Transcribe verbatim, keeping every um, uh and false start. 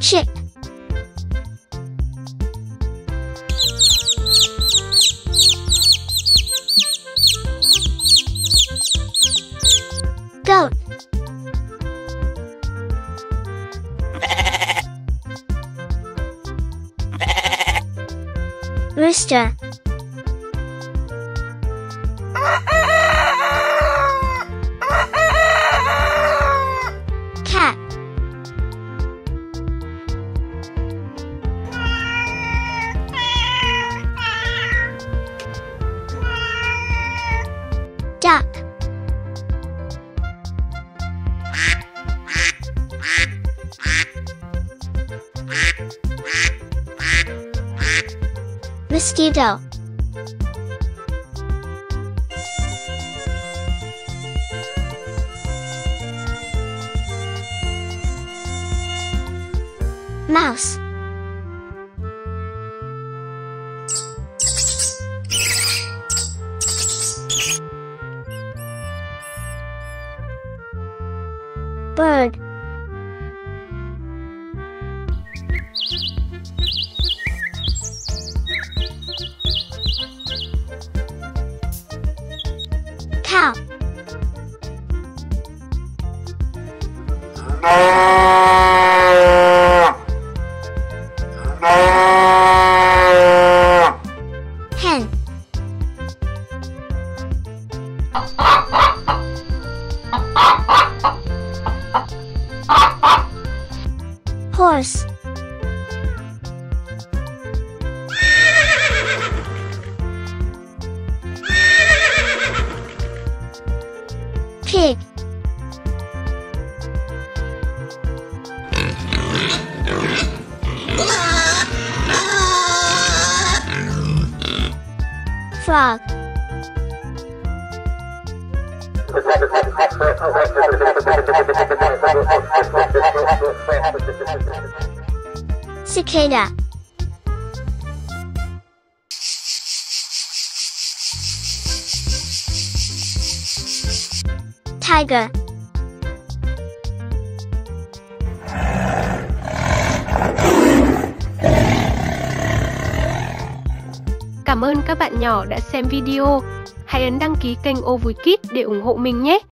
Chick. Goat. Rooster. Cat. Duck. Mosquito. Mouse. Bird. Cow. Hen. Horse. Pig. Frog. Cicada. Tiger. Cảm ơn các bạn nhỏ đã xem video. Hãy ấn đăng ký kênh Oh Vui Kids để ủng hộ mình nhé!